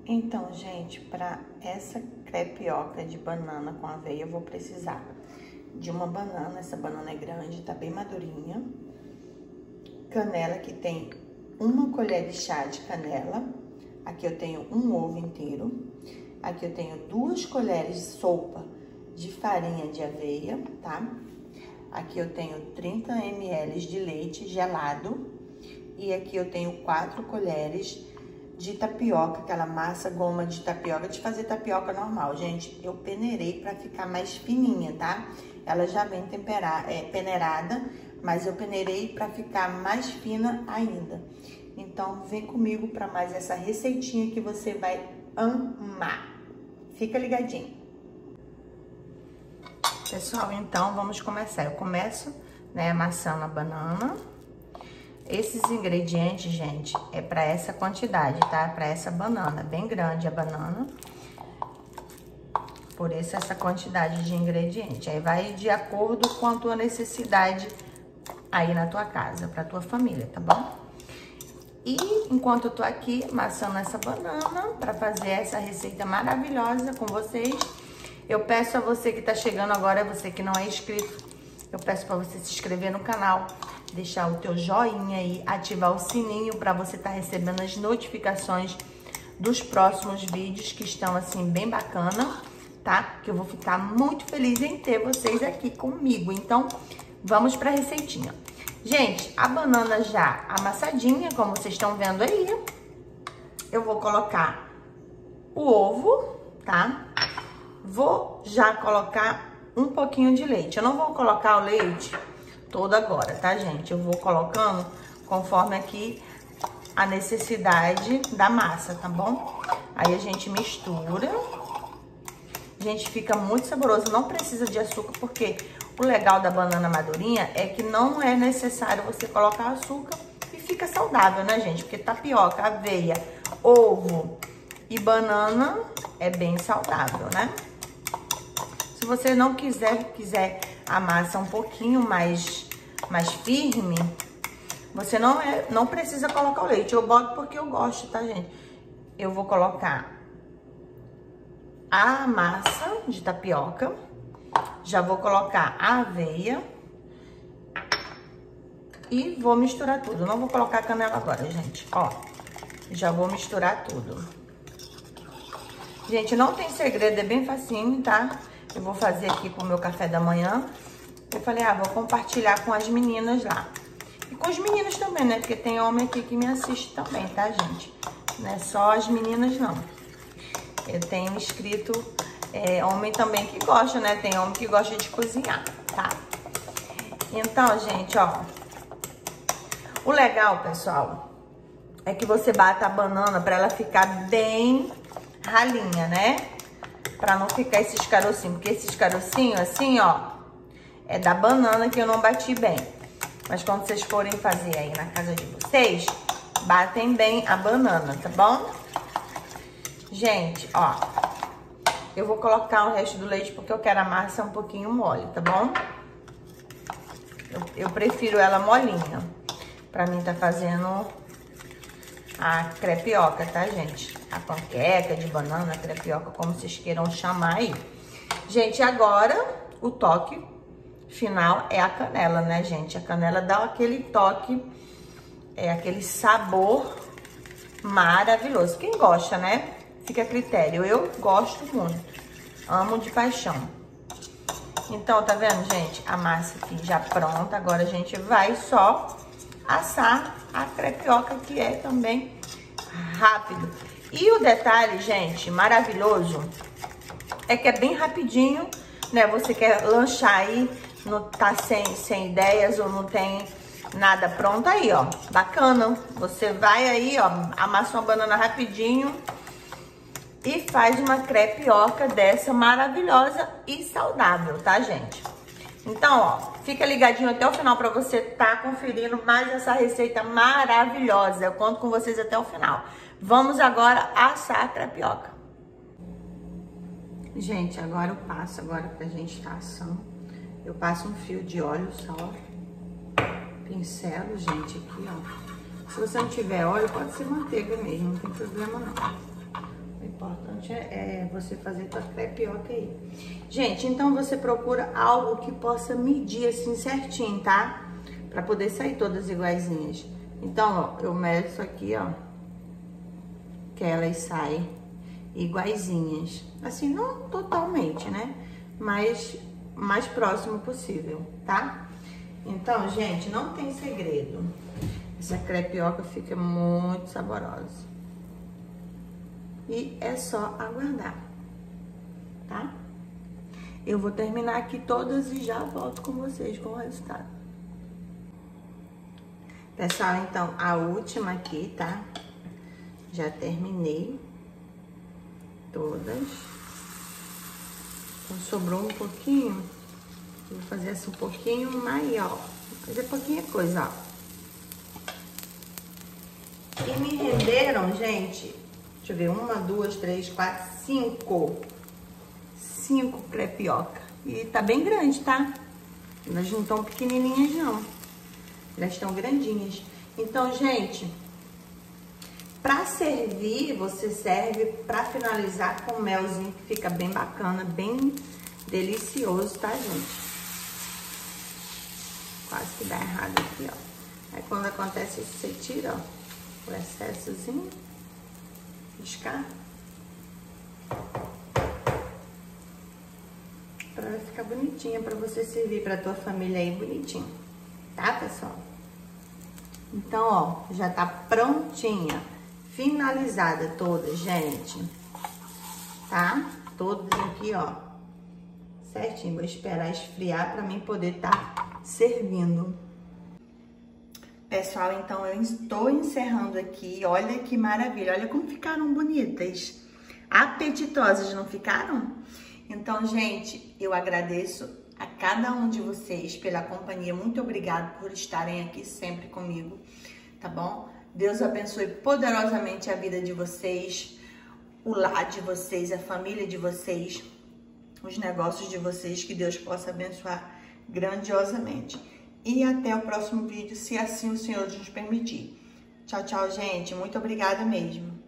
Então, gente, para essa crepioca de banana com aveia, eu vou precisar de uma banana. Essa banana é grande, tá bem madurinha. Canela, que tem 1 colher de chá de canela. Aqui eu tenho um ovo inteiro. Aqui eu tenho 2 colheres de sopa de farinha de aveia, tá? Aqui eu tenho 30 ml de leite gelado. E aqui eu tenho 4 colheres de tapioca, aquela massa goma de tapioca, de fazer tapioca normal. Gente, eu peneirei pra ficar mais fininha, tá? Ela já vem peneirada, mas eu peneirei pra ficar mais fina ainda. Então, vem comigo pra mais essa receitinha que você vai amar. Fica ligadinho. Pessoal, então, vamos começar. Eu começo, né, amassando a banana. Esses ingredientes, gente, é para essa quantidade, tá? Para essa banana, bem grande a banana. Por isso, essa quantidade de ingrediente. Aí vai de acordo com a tua necessidade aí na tua casa, pra tua família, tá bom? E enquanto eu tô aqui amassando essa banana para fazer essa receita maravilhosa com vocês, eu peço a você que tá chegando agora, você que não é inscrito, eu peço para você se inscrever no canal, deixar o teu joinha aí, ativar o sininho para você estar recebendo as notificações dos próximos vídeos que estão assim bem bacana, tá? Que eu vou ficar muito feliz em ter vocês aqui comigo. Então, vamos para a receitinha. Gente, a banana já amassadinha, como vocês estão vendo aí, eu vou colocar o ovo, tá? Vou já colocar um pouquinho de leite. Eu não vou colocar o leite todo agora, tá, gente? Eu vou colocando conforme aqui a necessidade da massa, tá bom? Aí a gente mistura. Gente, fica muito saboroso. Não precisa de açúcar, porque o legal da banana madurinha é que não é necessário você colocar açúcar e fica saudável, né, gente? Porque tapioca, aveia, ovo e banana é bem saudável, né? Se você não quiser a massa um pouquinho mais firme, você não precisa colocar o leite. Eu boto porque eu gosto, tá, gente? Eu vou colocar a massa de tapioca, já vou colocar a aveia e vou misturar tudo. Não vou colocar a canela agora, gente, ó. Já vou misturar tudo. Gente, não tem segredo, é bem facinho, tá? Eu vou fazer aqui pro meu café da manhã. Eu falei, vou compartilhar com as meninas lá. E com os meninos também, né? Porque tem homem aqui que me assiste também, tá, gente? Não é só as meninas, não. Eu tenho inscrito homem também que gosta, né? Tem homem que gosta de cozinhar, tá? Então, gente, ó. O legal, pessoal, é que você bata a banana pra ela ficar bem ralinha, né? Pra não ficar esses carocinhos. Porque esses carocinhos, assim, ó, é da banana que eu não bati bem. Mas quando vocês forem fazer aí na casa de vocês, batem bem a banana, tá bom? Gente, ó, eu vou colocar o resto do leite porque eu quero a massa um pouquinho mole, tá bom? Eu prefiro ela molinha. Pra mim tá fazendo a crepioca, tá, gente? A panqueca de banana, a crepioca, como vocês queiram chamar aí. Gente, agora o toque final é a canela, né, gente? A canela dá aquele toque, aquele sabor maravilhoso. Quem gosta, né? Fica a critério. Eu gosto muito. Amo de paixão. Então, tá vendo, gente? A massa aqui já pronta. Agora a gente vai só assar a crepioca, que é também rápido. E o detalhe, gente, maravilhoso, é que é bem rapidinho, né? Você quer lanchar aí, não tá sem ideias ou não tem nada pronto aí, ó. Bacana. Você vai aí, ó, amassa uma banana rapidinho e faz uma crepioca dessa maravilhosa e saudável, tá, gente? Então, ó, fica ligadinho até o final pra você tá conferindo mais essa receita maravilhosa. Eu conto com vocês até o final. Vamos agora assar a crepioca. Gente, agora eu passo, pra gente tá assando, eu passo um fio de óleo só, pincelo, gente, aqui, ó. Se você não tiver óleo, pode ser manteiga mesmo, não tem problema não. importante é você fazer tua crepioca aí. Gente, então você procura algo que possa medir assim certinho, tá? Pra poder sair todas iguaizinhas. Então, ó, eu meço aqui, ó, que elas saem iguaizinhas. Assim, não totalmente, né? Mas mais próximo possível, tá? Então, gente, não tem segredo. Essa crepioca fica muito saborosa. E é só aguardar, tá? Eu vou terminar aqui todas e já volto com vocês com o resultado. Pessoal, então, a última aqui, tá? Já terminei todas. Então, sobrou um pouquinho. Vou fazer assim um pouquinho maior. Vou fazer pouquinha coisa, ó. E me renderam, gente, deixa eu ver, 1, 2, 3, 4, 5. 5 crepioca. E tá bem grande, tá? Elas não estão pequenininhas, não. Elas estão grandinhas. Então, gente, pra servir, você serve pra finalizar com melzinho, que fica bem bacana, bem delicioso, tá, gente? Quase que dá errado aqui, ó. Aí, quando acontece isso, você tira, ó, o excessozinho, riscar, pra ficar bonitinha, pra você servir pra tua família aí bonitinho, tá, pessoal? Então, ó, já tá prontinha, finalizada todas, gente, tá? Todas aqui, ó, certinho. Vou esperar esfriar pra mim poder tá servindo. Pessoal, então eu estou encerrando aqui. Olha que maravilha, olha como ficaram bonitas, apetitosas, não ficaram? Então, gente, eu agradeço a cada um de vocês pela companhia. Muito obrigada por estarem aqui sempre comigo, tá bom? Deus abençoe poderosamente a vida de vocês, o lar de vocês, a família de vocês, os negócios de vocês, que Deus possa abençoar grandiosamente. E até o próximo vídeo, se assim o Senhor nos permitir. Tchau, tchau, gente. Muito obrigada mesmo.